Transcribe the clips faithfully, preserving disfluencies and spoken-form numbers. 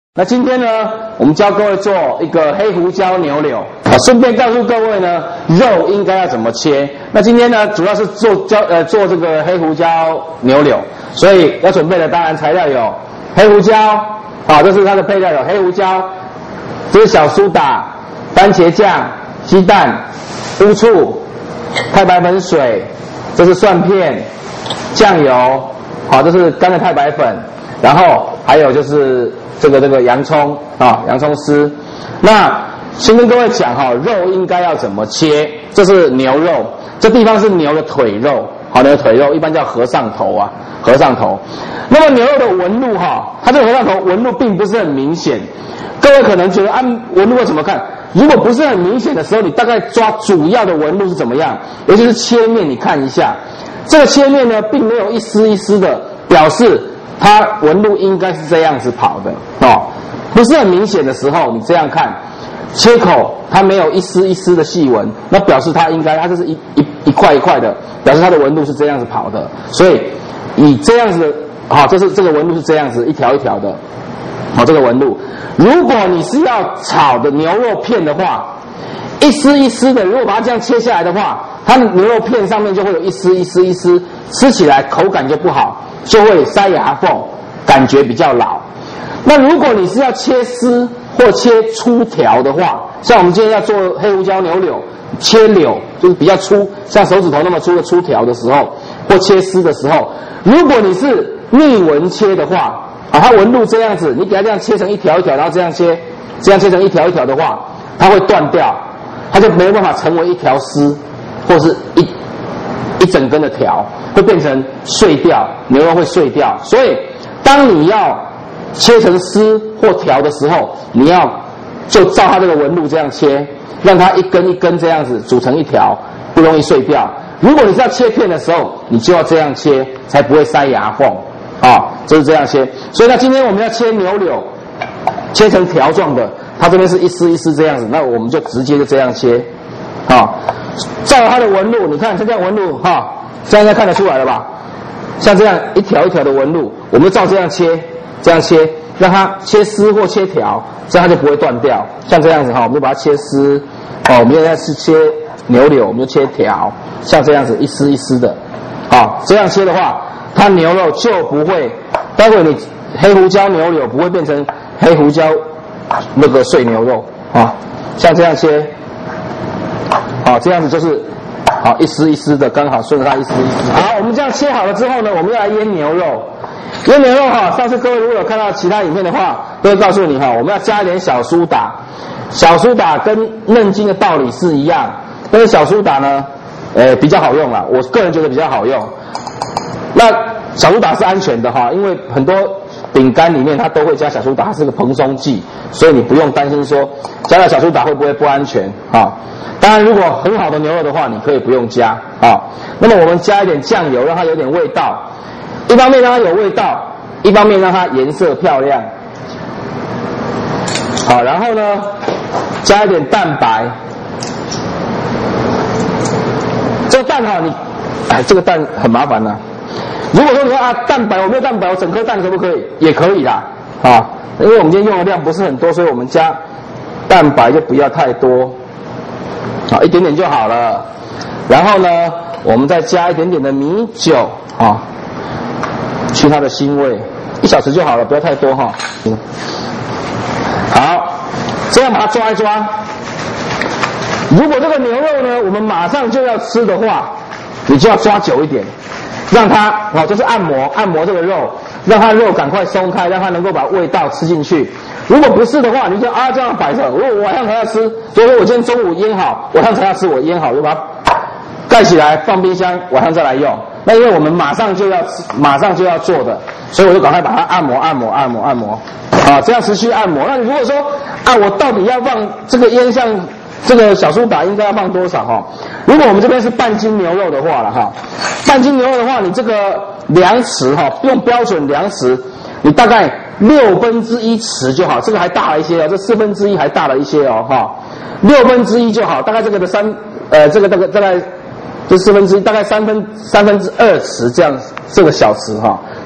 那今天呢，我们教各位做一个黑胡椒牛柳啊，顺便告诉各位呢，肉应该要怎么切。那今天呢，主要是做教呃做这个黑胡椒牛柳，所以要准备的当然材料有黑胡椒啊，这是它的配料，有黑胡椒，这是小苏打、番茄酱、鸡蛋、乌醋、太白粉水，这是蒜片、酱油，好，这是干的太白粉，然后还有就是这个这个洋葱啊，洋葱丝。那先跟各位讲哈，肉应该要怎么切？这是牛肉，这地方是牛的腿肉，好，牛的腿肉一般叫和尚头啊，和尚头。那么牛肉的纹路哈，它这个和尚头纹路并不是很明显。各位可能觉得按纹路要怎么看？如果不是很明显的时候，你大概抓主要的纹路是怎么样？尤其是切面，你看一下，这个切面呢，并没有一丝一丝的，表示它纹路应该是这样子跑的哦。不是很明显的时候，你这样看，切口它没有一丝一丝的细纹，那表示它应该它就是一一一块一块的，表示它的纹路是这样子跑的。所以以这样子的，好、哦，这是这个纹路是这样子一条一条的。好、哦，这个纹路，如果你是要炒的牛肉片的话，一丝一丝的，如果把它这样切下来的话，它牛肉片上面就会有一丝一丝一丝，吃起来口感就不好，就会塞牙缝，感觉比较老。那如果你是要切丝或切粗条的话，像我们今天要做黑胡椒牛柳，切柳就是比较粗，像手指头那么粗的粗条的时候，或切丝的时候，如果你是逆纹切的话，啊，它纹路这样子，你给它这样切成一条一条，然后这样切，这样切成一条一条的话，它会断掉，它就没有办法成为一条丝，或是一一整根的条，会变成碎掉，牛肉会碎掉。所以，当你要切成丝或条的时候，你要就照它这个纹路这样切，让它一根一根这样子组成一条，不容易碎掉。如果你是要切片的时候，你就要这样切，才不会塞牙缝。啊，就是这样切。所以呢，今天我们要切牛柳，切成条状的，它这边是一丝一丝这样子，那我们就直接就这样切。啊，照它的纹路，你看像这样纹路哈、啊，这样应该看得出来了吧？像这样一条一条的纹路，我们就照这样切，这样切，让它切丝或切条，这样它就不会断掉。像这样子哈，我们就把它切丝。哦，我们现在是切牛柳，我们就切条，像这样子一丝一丝的。啊，这样切的话，它牛肉就不会，待会你黑胡椒牛柳不会变成黑胡椒那个碎牛肉啊，像这样切，好，这样子就是好一丝一丝的，刚好顺着它一丝一丝。好，我们这样切好了之后呢，我们要来腌牛肉。腌牛肉哈，上次各位如果有看到其他影片的话，都会告诉你哈，我们要加一点小苏打。小苏打跟嫩筋的道理是一样，但是小苏打呢，呃，比较好用啦，我个人觉得比较好用。那小苏打是安全的哈，因为很多饼干里面它都会加小苏打，它是个蓬松剂，所以你不用担心说加了小苏打会不会不安全啊。当然，如果很好的牛肉的话，你可以不用加啊。那么我们加一点酱油，让它有点味道，一方面让它有味道，一方面让它颜色漂亮。好，然后呢，加一点蛋白。这个蛋哈，你哎，这个蛋很麻烦呐、啊。如果说你说啊蛋白我没有蛋白，我整颗蛋可不可以？也可以啦，啊，因为我们今天用的量不是很多，所以我们加蛋白就不要太多，啊，一点点就好了。然后呢，我们再加一点点的米酒啊，去它的腥味，一小时就好了，不要太多哈。嗯，好，这样把它抓一抓。如果这个牛肉呢，我们马上就要吃的话，你就要抓久一点。让它哦，就是按摩按摩这个肉，让它肉赶快松开，让它能够把味道吃进去。如果不是的话，你就啊这样摆着，我我晚上才要吃，所以说我今天中午腌好，晚上才要吃，我腌好就把它盖起来放冰箱，晚上再来用。那因为我们马上就要吃，马上就要做的，所以我就赶快把它按摩按摩按摩按摩，啊，这样持续按摩。那你如果说啊，我到底要放这个腌像这个小苏打应该要放多少哈？如果我们这边是半斤牛肉的话了哈，半斤牛肉的话，你这个量匙哈，用标准量匙，你大概六分之一匙就好，这个还大了一些哦，这四分之一还大了一些哦哈，六分之一就好，大概这个的三呃这个大概大概这四分之一大概三分三分之二匙这样，这个小匙哈，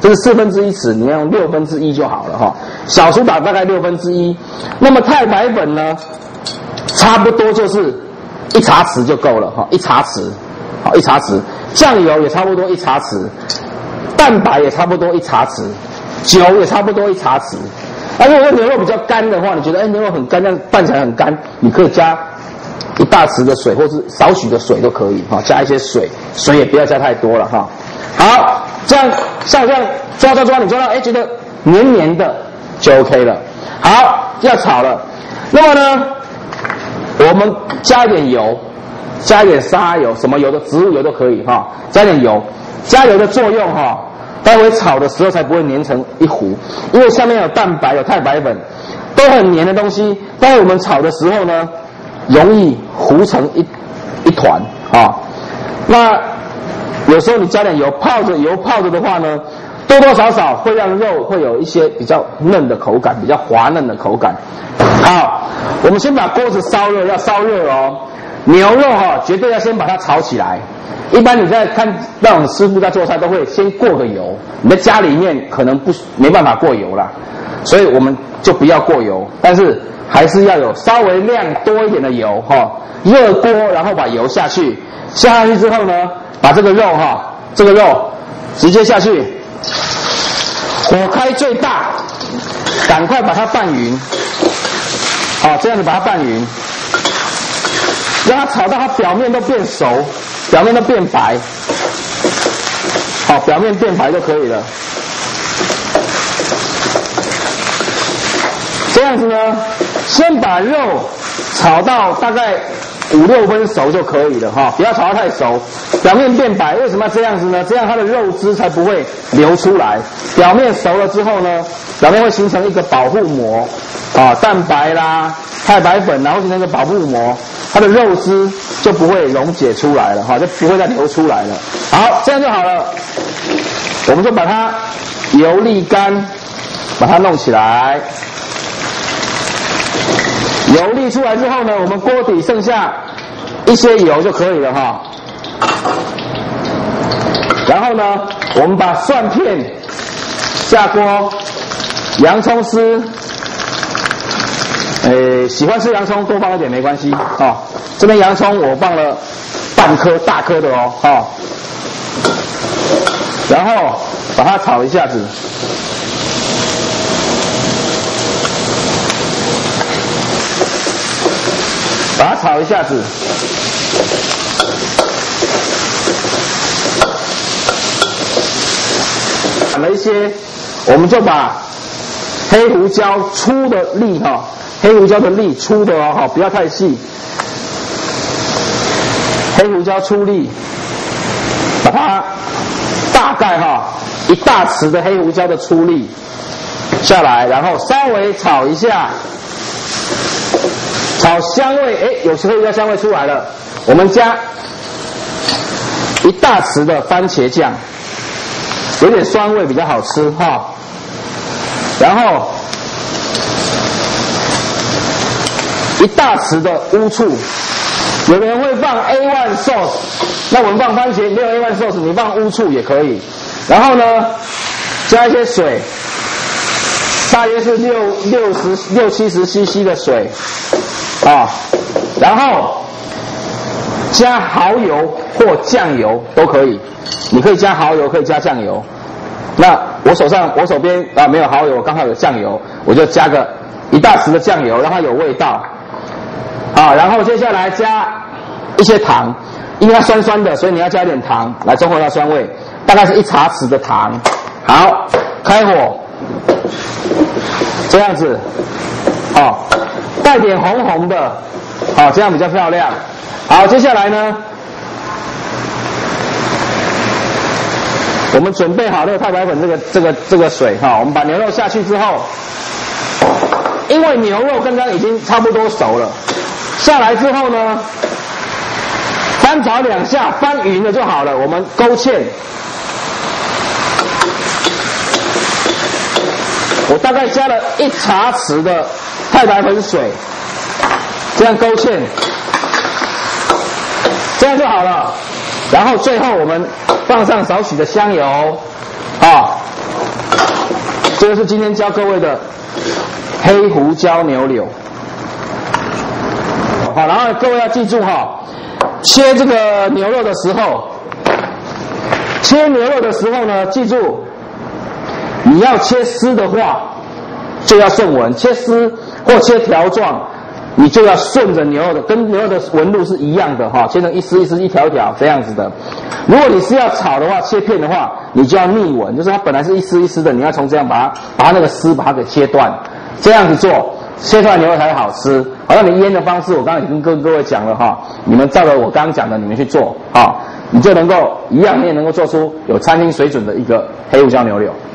这是四分之一匙，你要用六分之一就好了哈。小苏打大概六分之一，那么太白粉呢，差不多就是一茶匙就够了哈，一茶匙，好一茶匙，酱油也差不多一茶匙，蛋白也差不多一茶匙，酒也差不多一茶匙。而如果牛肉比较干的话，你觉得哎牛肉很干，这样拌起来很干，你可以加一大匙的水，或是少许的水都可以哈，加一些水，水也不要加太多了哈。好，这样像这样抓抓抓，你抓到哎觉得黏黏的就 OK 了。好，要炒了，那么呢，我们加一点油，加一点沙油，什么油的植物油都可以哈，加点油，加油的作用哈。待会炒的时候才不会粘成一糊，因为下面有蛋白有太白粉，都很黏的东西，待会我们炒的时候呢，容易糊成一一团啊。那有时候你加点油泡着，油泡着的话呢，多多少少会让肉会有一些比较嫩的口感，比较滑嫩的口感。好，我们先把锅子烧热，要烧热哦。牛肉哈、哦，绝对要先把它炒起来。一般你在看那种师傅在做菜，都会先过个油。你在家里面可能不没办法过油啦，所以我们就不要过油，但是还是要有稍微量多一点的油哈、哦。热锅，然后把油下去，下下去之后呢，把这个肉哈、哦，这个肉直接下去，火开最大，赶快把它拌匀。好，这样子把它拌匀。让它炒到它表面都变熟，表面都变白，好，表面变白就可以了。这样子呢，先把肉炒到大概五六分熟就可以了哈，不要炒到太熟，表面变白。为什么要这样子呢？这样它的肉汁才不会流出来。表面熟了之后呢，表面会形成一个保护膜，啊，蛋白啦、太白粉然后形成一个保护膜。它的肉汁就不会溶解出来了哈，就不会再流出来了。好，这样就好了。我们就把它油沥干，把它弄起来。油沥出来之后呢，我们锅底剩下一些油就可以了哈。然后呢，我们把蒜片下锅，洋葱丝。诶，喜欢吃洋葱多放一点没关系哦。这边洋葱我放了半颗大颗的哦，哦。然后把它炒一下子，把它炒一下子，炒了一些，我们就把黑胡椒粗的粒哈、哦。黑胡椒的粒粗的哦，不要太细。黑胡椒粗粒，把它大概哈一大匙的黑胡椒的粗粒下来，然后稍微炒一下，炒香味，哎，有黑胡椒香味出来了，我们加一大匙的番茄酱，有点酸味比较好吃哈。然后一大匙的乌醋，有人会放 A 一 sauce， 那我们放番茄，没有 A 一 sauce， 你放乌醋也可以。然后呢，加一些水，大约是六六十六七十 C C 的水啊，然后加蚝油或酱油都可以，你可以加蚝油，可以加酱油。那我手上我手边啊没有蚝油，我刚好有酱油，我就加个一大匙的酱油，让它有味道。啊，然后接下来加一些糖，因为它酸酸的，所以你要加一点糖来中和它酸味，大概是一茶匙的糖。好，开火，这样子，哦，带点红红的，好，这样比较漂亮。好，接下来呢，我们准备好那个太白粉这个这个这个水哈，我们把牛肉下去之后，因为牛肉刚刚已经差不多熟了。下来之后呢，翻炒两下，翻匀了就好了。我们勾芡，我大概加了一茶匙的太白粉水，这样勾芡，这样就好了。然后最后我们放上少许的香油，啊， 这个是今天教各位的黑胡椒牛柳。好，然后各位要记住哈，切这个牛肉的时候，切牛肉的时候呢，记住你要切丝的话，就要顺纹；切丝或切条状，你就要顺着牛肉的，跟牛肉的纹路是一样的哈，切成一丝一丝、一条一条这样子的。如果你是要炒的话，切片的话，你就要逆纹，就是它本来是一丝一丝的，你要从这样把它把它那个丝把它给切断，这样子做。切出来牛肉才会好吃。好，那你腌的方式，我刚刚已经跟各位讲了哈，你们照着我刚刚讲的，你们去做啊，你就能够一样，你也能够做出有餐厅水准的一个黑胡椒牛柳。